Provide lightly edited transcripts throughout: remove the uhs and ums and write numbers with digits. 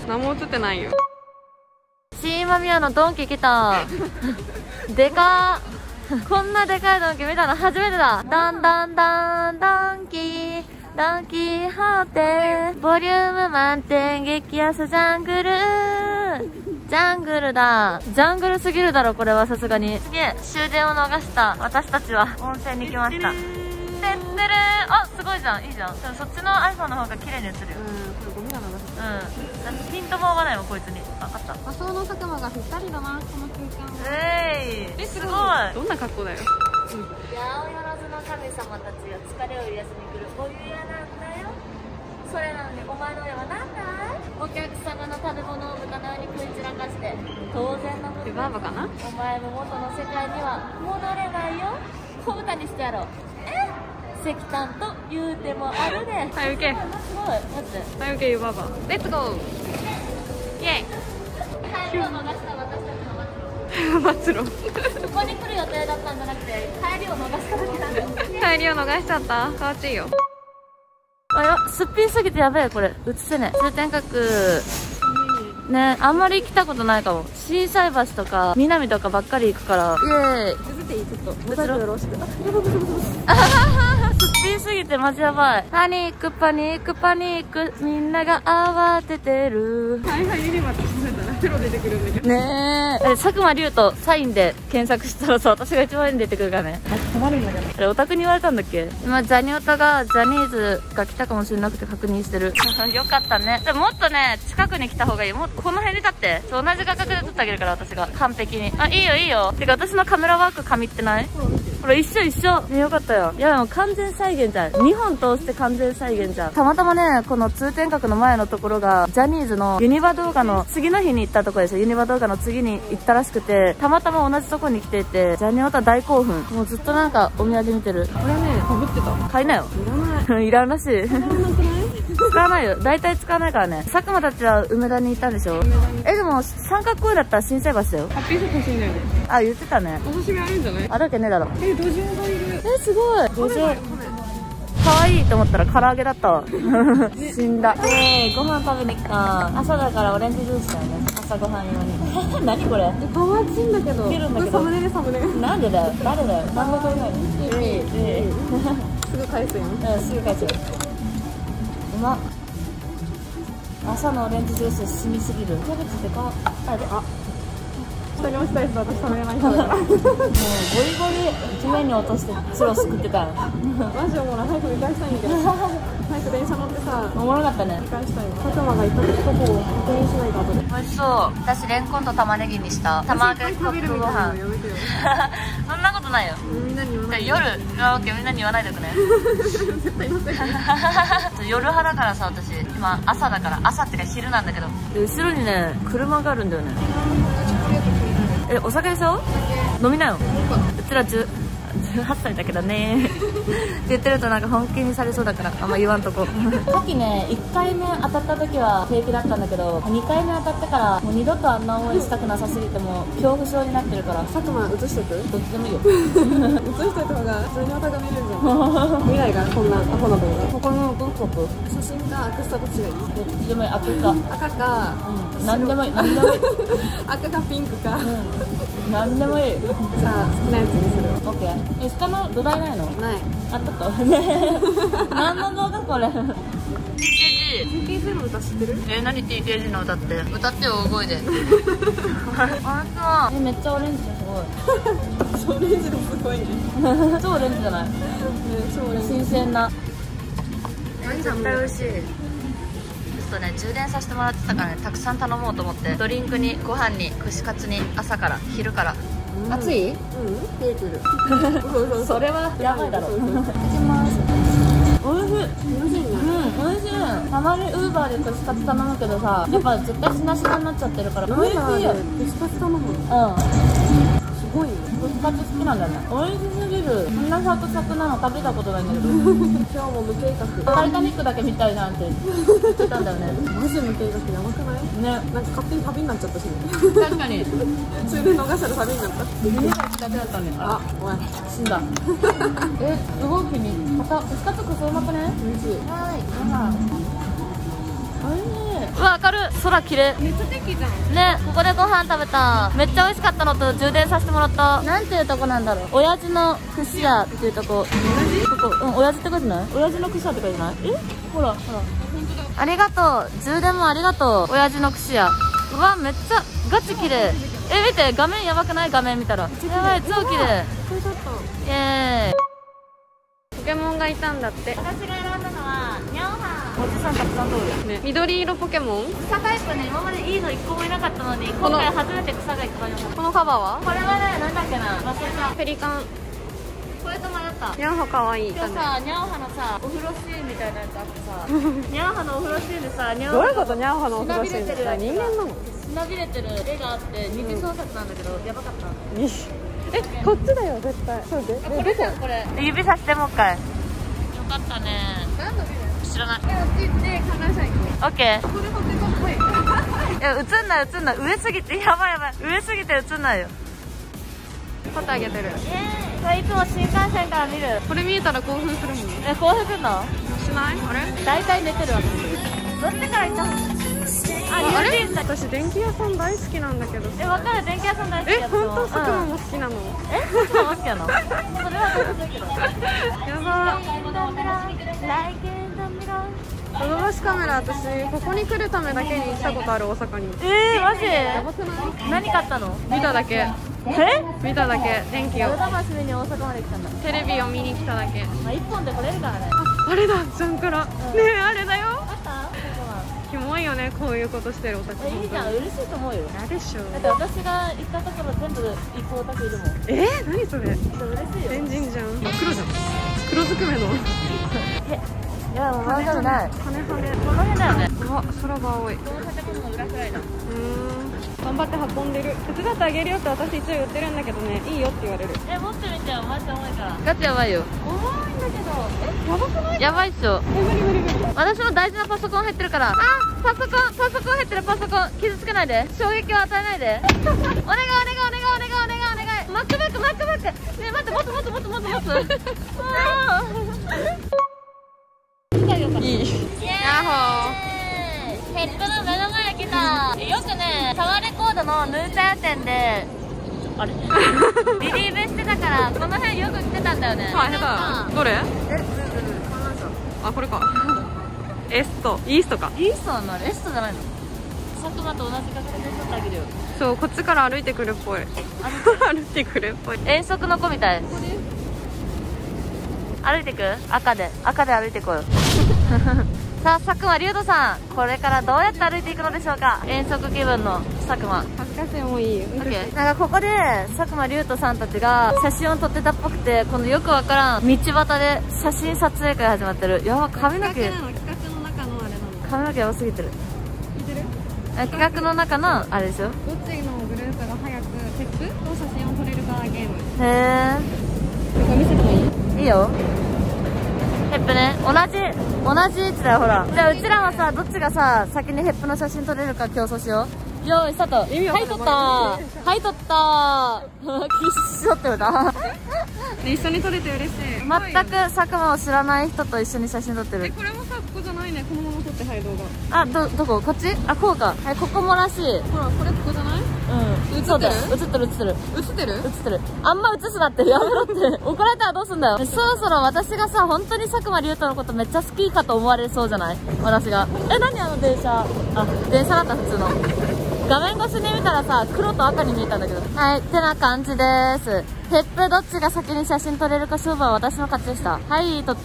何も映ってないよ。 新今宮のドンキ来た。でかー。こんなでかいドンキ見たの初めてだ。ダンダンダンダンキードンキホーテボリューム満点激安ジャングル。ジャングルだ。ジャングルすぎるだろこれはさすがに。すげえ終電を逃した私たちは温泉に来ました。てってるー。あ、すごいじゃん。いいじゃん。でもそっちの iPhone の方が綺麗に映るよ。 これゴミが流してる。 ピントも合わないもんこいつに。あ、あった。 仮想の佐久間がぴったりだな、この空間は。 すごい。 どんな格好だよ。 八百万の神様たちが疲れを癒やしに来るお湯屋なんだよ。それなのにお前の親は何だい。お客様の食べ物を豚のように食い散らかして当然のふり。 バーバかな。 お前も元の世界には戻れないよ。小豚にしてやろう。石炭と言うてもあるで。 はい、受け。 すごい。マジで。 はい、受け、バーバ。レッツゴー。イェイ。 帰りを逃した私たちの末路。 ここに来る予定だったんじゃなくて帰りを逃しただけなんだよ。 帰りを逃しちゃった。かわちいよ。 あ、や、すっぴんすぎてやべえ、これ。映せねえ。通天閣。ね、あんまり来たことないかも。心斎橋とか、南とかばっかり行くから。イエーイ。 映っていい？ちょっと。モザイクよろしく。 すっぴんすぎてマジやばい。パニック、パニック、パニック。みんなが慌ててる。 はいはい、ユニバって調べたら、プロ出てくるんだけど。 ねえ。佐久間龍とサインで検索したらさ、私が一番に出てくるからね。 困るんだけど。 あれ、オタクに言われたんだっけ。今、ジャニオタが、ジャニーズが来たかもしれなくて確認してる。よかったね。でももっとね、近くに来た方がいい。もっとこの辺に立って。同じ画角で撮ってあげるから、私が。完璧に。あ、いいよいいよ。てか、私のカメラワーク神ってない？これ一緒一緒。ね、よかったよ。いや、もう完全再現じゃん。2本通して完全再現じゃん。たまたまね、この通天閣の前のところが、ジャニーズのユニバ動画の次の日に行ったところですよ。ユニバ動画の次に行ったらしくて、たまたま同じとこに来ていて、ジャニオタ大興奮。もうずっとなんかお土産見てる。 これね、かぶってた。 買いなよ。 いらない。 いらんらしい。 いらなくない？ 使わないよ。大体使わないからね。佐久間たちは梅田にいたんでしょ。でも三角公園だったら心斎橋だよ。 ハッピーセット欲しいんだよね。 あ、言ってたね。 お刺身あるんじゃない？ あるわけねえだろ。 土壌がいる。 すごい。土壌。可愛いと思ったら唐揚げだったわ。死んだ。ご飯食べに来た。朝だからオレンジジュースだよね。朝ごはん用に。何これ。 かわちいんだけど。 切るんだけど。 サムネでサムネ。 なんでだよ。誰だよ。何の声ないの。 すぐ返すよ。 すぐ返すよ。うまっ。朝のオレンジジュース染みすぎる。キャベツでか。あ。 下に落ちたやつ私食べれない人だから。もうゴリゴリ地面に落としてチュロス食ってた。 マジおもろい。早く見返したいんだけど。早く電車乗ってさ、 おもろかったね。 見返したいわ。佐久間が行ったとこを確認しないと後で。 美味しそう。私レンコンと玉ねぎにした卵焼きコップご飯。そんなことないよ。 みんなに言わない。 夜、みんなに言わないでおくね。 絶対言いません。 夜派だからさ、私今朝だから、朝ってか昼なんだけど、後ろにね車があるんだよね。お酒でしょ。飲みなよ。うちら18歳だけどねって言ってるとなんか本気にされそうだからあんま言わんとこ。さっきね1回目当たった時は平気だったんだけど、2回目当たってからもう二度とあんな思いしたくなさすぎても恐怖症になってるから。 佐久間映しとく？ どっちでもいいよ。 映しといた方が普通にお互い見れるじゃん。未来がこんなアホな動画。 他のどこ写真かアクスタどっちがいい？ どっちでもいい。赤か赤か、 何でもいい。何でもいい。 赤かピンクか、 何でもいい。 さあ好きなやつにする。 オッケー。下の土台ないの？ ない。 あったと。何の動画これ。TKG。 TKG の歌知ってる？ 何 TKG の歌って。歌ってよ大声で。あんためっちゃオレンジですごい。 オレンジですごいね。 超オレンジじゃない？ 超オレンジ。 新鮮な。 絶対美味しい。ちょっとね充電させてもらってたからね、たくさん頼もうと思って。ドリンクにご飯に串カツに朝から昼から。熱い？ 出てくる。 それはやばいだろ。いただきます。おいしい。 おいしいね。 おいしい。たまにウーバーで串カツ頼むけどさ、やっぱ絶対しなしなになっちゃってるから。おいしいよ。 串カツ頼む。すごいね。 串カツ好きなんだよね。おいしすぎる。こんなサクサクなの食べたことないんだけど。 今日も無計画。 タイタニックだけ見たいなんて言ってたんだよね。 マジ無計画やばくない？ ね。 なんか勝手に旅になっちゃったしね。 確かに。 終電逃したら旅になった。 耳が近くだったね。 あ、お前死んだ。すごい気に入った。串カツくそうまくね？ 美味しい。 はい。 うわ、明るい。空綺麗。 めっちゃ天気じゃん。 ね、ここでご飯食べた。めっちゃ美味しかったのと充電させてもらった。なんていうとこなんだろう。親父の串屋っていうとこ。ここ、親父って書いてない？親父の串屋って書いてない？ほら、ほら。ありがとう。充電もありがとう。親父の串屋。うわ、めっちゃガチ綺麗。見て、画面やばくない？画面見たら。やばい、超綺麗。イエーイ。 ポケモンがいたんだって。 私が選んだのはニャオハン。おじさんたくさん通るね、緑色ポケモン。 草タイプね、今までいいの1個もいなかったのに、今回初めて草がいっぱいありました。 このカバーはこれはね、なんだっけな、忘れた。 ペリカン。 これと迷った。 ニャンハかわいい。 今日さ、ニャオハのさ、お風呂シーンみたいなやつあってさ、ニャオハのお風呂シーンでさ、ニャオハどういうこと？ニャンハのお風呂シーンって人間なの？ しなびれてる絵があって二次創作なんだけど、やばかった。 こっちだよ絶対。そうで。 これじゃん、これ。指さしてもう一回。よかったね。 何のビデ？ 知らない。 こっちで観覧車行こう。 オッケー。 ここでポケモンっぽい。 いや、映んない映んない。上すぎて、やばいやばい。上すぎて映んないよ。 肩上げてる。 いつも新幹線から見る。 これ見えたら興奮するもん。 興奮するの？ しない？あれ？ 大体寝てるわ。どっちから行ったの？ あれ？私電気屋さん大好きなんだけど。 わかる、電気屋さん大好きやつ。 本当？佐久間も好きなの？ 佐久間も好きなの？それはどうするけど。 やば。ヨドバシカメラ、私ここに来るためだけに行ったことある、大阪に。 マジ？ やばくない？ 何買ったの？ 見ただけ。見ただけ。電気を。 ヨドバシ見に大阪まで来たんだ。 テレビを見に来ただけ。 まあ1本で来れるからね。 あれだ、ジャンクラ。ねえ、あれだよ。 あった？ キモいよね、こういうことしてるオタク。 いいじゃん、嬉しいと思うよ。 なでしょ。 だって私が行ったところ全部行くオタクいるもん。 何それ？ 嬉しいよ。 天神じゃん。黒じゃん。黒ずくめの。 いや、もう漫画じゃない。 羽。この辺だよね。 うわ、空が青い。 この建物の裏くらいだ。 頑張って運んでる。手伝ってあげるよって私一応言ってるんだけどね、いいよって言われる。 持ってみてよ、マジで重いから。ガチやばいよ。 重いんだけど。やばくない？ やばいっしょ。 無理。 私の大事なパソコン入ってるから。パソコン入ってる。パソコン傷つけないで。衝撃を与えないで。お願い。マックバック。ね、待って、もっと。 いい。ヤッホー。ヘッドの目の前来た。よくね、タワーレコードのヌーチャヤ店で、あれリリーベしてたから、この辺よく来てたんだよね。 はい、下手。どれ？あ、これか。イーストか。 イーストなの？エストじゃないの？佐久間と同じ角度で撮ってあげるよ。 そう、こっちから歩いてくるっぽい。歩いてくるっぽい。 遠足の子みたい。歩いてく？赤で歩いてこよう。さあ、佐久間龍斗さん、これからどうやって歩いていくのでしょうか？遠足気分の佐久間。 恥ずかしい、もういいよ。 なんかここで佐久間龍斗さんたちが写真を撮ってたっぽくて、このよくわからん道端で写真撮影会始まってる。やば、髪の毛。 企画の中のあれなの。 髪の毛多すぎてる。 聞いてる？ 企画の中のあれでしょ？ どっちのグループが早くテップと写真を撮れるかゲーム。 へここ見せてもいい？ いいよ。ヘップね、同じ位置だよ、ほら。じゃあうちらはさ、どっちがさ、先にヘップの写真撮れるか競争しよう。よーい、スタート。はい、撮った必死撮ってるな。 一緒に撮れて嬉しい。 全く佐久間を知らない人と一緒に写真撮ってる。 これもさ、ここじゃないね。このまま撮って、はい、動画。 どこ？こっち？こうか。はい、ここもらしい。 ほら、これここじゃない？映そうだよ。 ってる？ あんま映すなって。やめろって。怒られたらどうすんだよ。そろそろ私がさ、本当に佐久間龍斗のことめっちゃ好きかと思われそうじゃない？私が。何あの電車。電車だった普通の。画面越しに見たらさ、黒と赤に見えたんだけど。はい、ってな感じです。ヘップどっちが先に写真撮れるか勝負は私の勝ちでした。はい、撮った。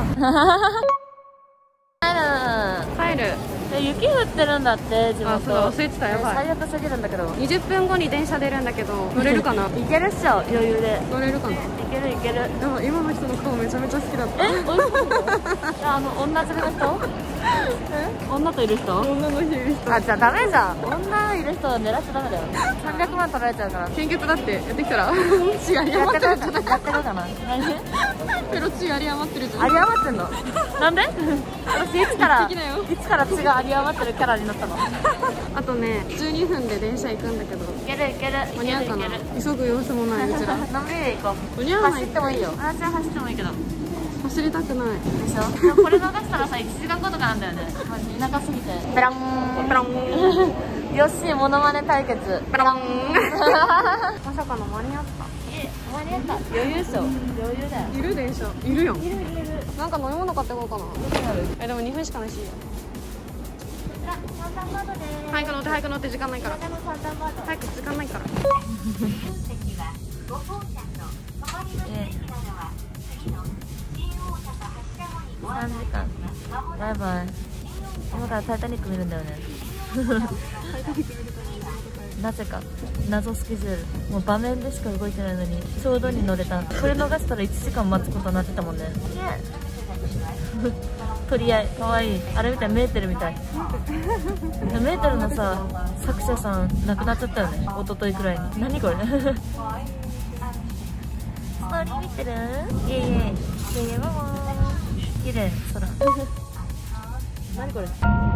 帰る。 雪降ってるんだって地元。 そうだ、忘れてた。やばい。 最悪すぎるんだけど。 20分後に電車出るんだけど、乗れるかな？ いけるっしょ、余裕で。 乗れるかな？ いける。 でも今の人の顔めちゃめちゃ好きだった。 おいしいの？女連れの人？女といる人？ 女の人いる人。 じゃあダメじゃん。女いる人を狙っちゃダメだよ。300万取られちゃうから。 献血だってやってきたら血有り余ってるんじゃない？ やってるかな？ ペロ血有り余ってるじゃん。 有り余ってんの？なんで？私いつから血が有り余ってるキャラになったの？ あとね、12分で電車行くんだけど。 いける。 間に合うかな？急ぐ様子もないうちら。 のんびり行こう。 間に合わない。 走ってもいいよ。私は走ってもいいけど。 走りたくないでしょ。でもこれ逃したらさ、1時間後とかなんだよね。マジ田舎すぎて。ペランペロンよっしーモノマネ対決。 ペロンまさかの間に合った。 間に合った。余裕っしょ。余裕だよ。 いるでしょ。いるよ。 いる。 なんか飲み物買ってこうかな。でも2分しかないしいいよ。早く乗って早く乗って時間ないから。早く時間ないから。 3時間。バイバイ。今からタイタニック見るんだよね。なぜか謎スケジュール、もう場面でしか動いてないのにちょうどに乗れた。これ逃したら1時間待つことになってたもんね。取り合いかわいい。あれみたい、メーテルみたい。メーテルのさ作者さん亡くなっちゃったよね、一昨日くらいに。何これストーリー見てる？イエイイエイイエイイエイママ綺麗空。何これ。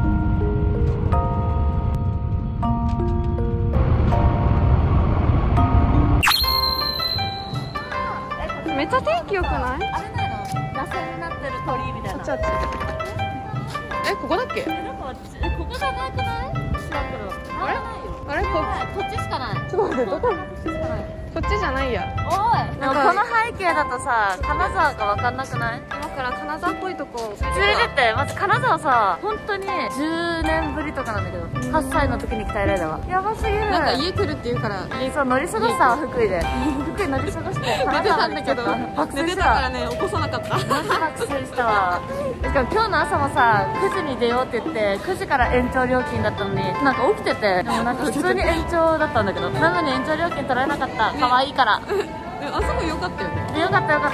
めっちゃ天気良くない？ あれないの？螺旋になってる鳥居みたいな。 こっちあっち。ここだっけ？ なんかここじゃなくない？知らんけど。 あれこっちしかない。 ちょっと待って、どこ？こっちじゃないや。 おい。でもこの背景だとさ、金沢が分かんなくない？ 今から金沢っぽいとこ連れてって。まず金沢さ、本当に10年ぶりとかなんだけど、8歳の時に来た以来だわ。やばすぎる。 なんか家来るって言うからそう、乗り過ごしたわ、福井で。福井乗り過ごして金沢に行っちゃった。 寝てたからね、起こさなかった。 マジ爆睡したわ。しかも今日の朝もさ、9時に出ようって言って9時から延長料金だったのに、なんか起きてて、でもなんか普通に延長だったんだけど、なのに延長料金取られなかった。可愛いから。 あそこ良かったよね。 よかったよかった。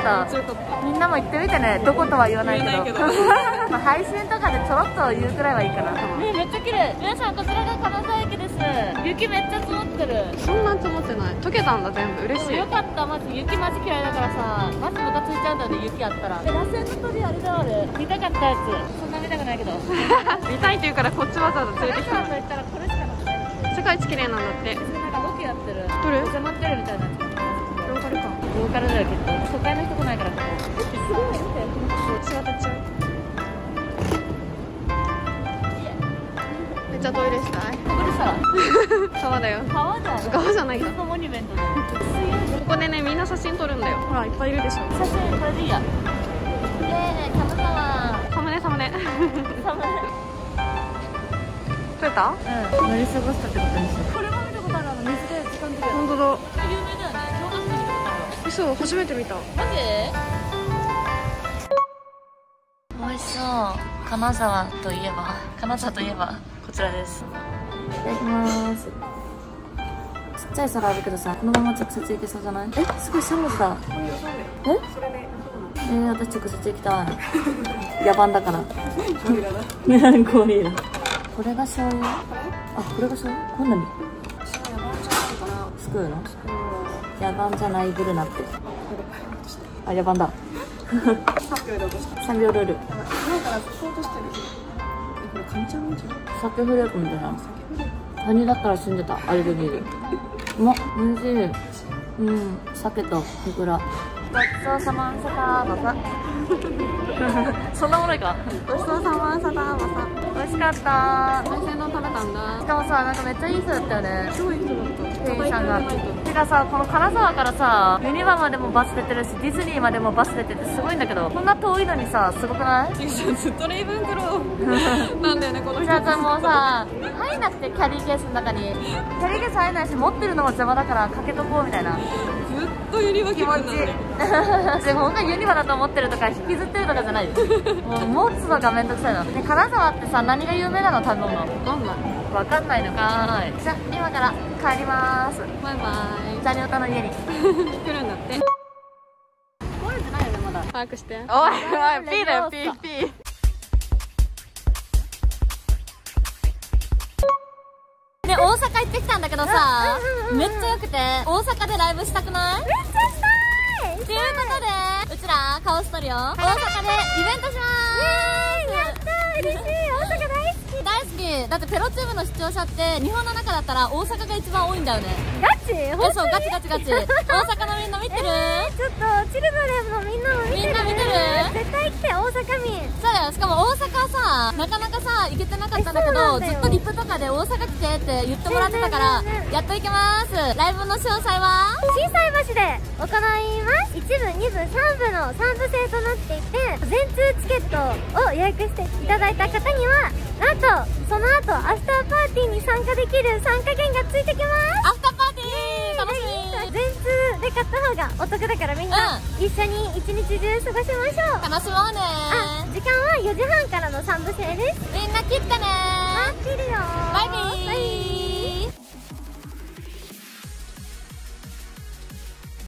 みんなも行ってみてね。どことは言わないけど。まあ配信とかでちょろっと言うくらいはいいかな。ね、めっちゃ綺麗。皆さんこちらが金沢駅です。雪めっちゃ積もってる。 そんな積もってない。溶けたんだ全部。嬉しい。 よかった。マジ雪マジ嫌いだからさ、マジムカついちゃうんだよね、雪あったら。螺旋の鳥あれだよ、あれ。見たかったやつ。そんな見たくないけど。 見たいって言うからこっちわざわざ連れてきた。 金沢と言ったらこれしかなくない。 世界一綺麗なんだって。 なんかロケやってる。 どれ？ 迫ってるみたいな。 ローカルか。 ローカルだよきっと。都会の人来ないからここ。すごい見て。 仕事中。めっちゃトイレしたい。 ここでさ。 川だよ。 川だよ。 川じゃないか。 ここモニュメントだよ。 ここでねみんな写真撮るんだよ。ほらいっぱいいるでしょ。 写真これでいいや。金沢。 サムネサムネ。 サムネ。 撮れた？ うん。乗り過ごしたってことにしよう。これも見たことある。水で時間的に。 本当だ。 有名だよね。小学生に見たことある。 そう初めて見た。 マジ？美味しそう。金沢といえばこちらです。いただきます。ちっちゃい皿あるけどさ、このまま直接いけそうじゃない？すごいしゃもじだ。私直接行きたい。野蛮だから。ゴリラ。これが醤油？あ、これが醤油？こんなに？すくうの？野蛮じゃないブルナって。あ、野蛮だ。3秒ルール。鮭フレークみたいな。カニだったら死んでた、アレルギーで。うまっ、おいしい。うん、鮭とイクラ。ごちそうさまさたまさ。そんなものか。 ごちそうさまさたまさ。 美味しかった。 海鮮丼食べたんだ。 しかもさ、なんかめっちゃいい人だったよね。 すごい人だった。 店員さんが。てかさ、この金沢からさ、ユニバまでもバス出てるし、ディズニーまでもバス出ててすごいんだけど、こんな遠いのにさ、すごくない？ ずっとレイブンクローなんだよね、この人。 じゃあもうさ、入んなくてキャリーケースの中に。キャリーケース入んないし、持ってるのも邪魔だからかけとこうみたいな。 ずっとユニバ気分なんだよ。 でも本当にユニバだと思ってるとか引きずってるとかじゃないよ。もう持つのがめんどくさいの。で、金沢ってさ、何が有名なの？食べ物。わかんないのかーい。じゃあ今から帰りまーす。 バイバイ。 ザニオタの家に来るんだって。 これじゃないよね、まだ。 早くして。おいおい、ピーだよ、ピーピー。 ね、大阪行ってきたんだけどさ、めっちゃ良くて、大阪でライブしたくない？めっちゃしたいっていうことで、うちらカオストリオ大阪でイベントしまーす。やったー、嬉しい。大阪大好き。大好好き。だってペロチューブの視聴者って日本の中だったら大阪が一番多いんだよね。 ガチ？本当に？ そう、ガチガチガチ。大阪のみんな見てる？ ちょっとチルドレンのみんなも見てる？ みんな見てる？ 絶対来て、大阪民。 そうだよ。しかも大阪さ、なかなかさ、行けてなかったんだけど、ずっとリップとかで大阪来てって言ってもらってたから、やっと行けます。ライブの詳細は心斎橋で行います。1部、2部、3部の3部制となっていて、全通チケットを予約していただいた方には、なんとその後アフターパーティーに参加できる参加券がついてきます。 アフターパーティー楽しみ。 全通で買った方がお得だから、みんな一緒に一日中過ごしましょう。 楽しもうね。 時間は4時半からの3部制です。 みんな切ってね。 待ってるよ。 バイビー。